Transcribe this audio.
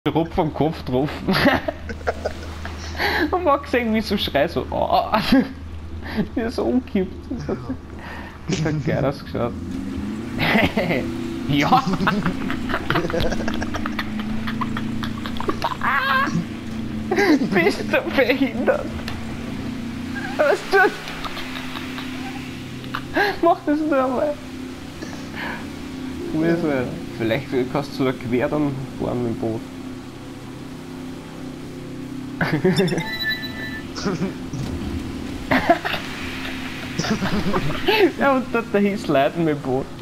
Rupf am Kopf getroffen. Und man gesehen, wie so schreit, so, oh, wie er so umkippt. Das hat geil ausgeschaut. Ja! Bist du behindert? Was tust du? Mach das nur einmal. Vielleicht kannst du da quer dann fahren mit dem Boot. Ja, und dort dahin sliden mit dem Boot.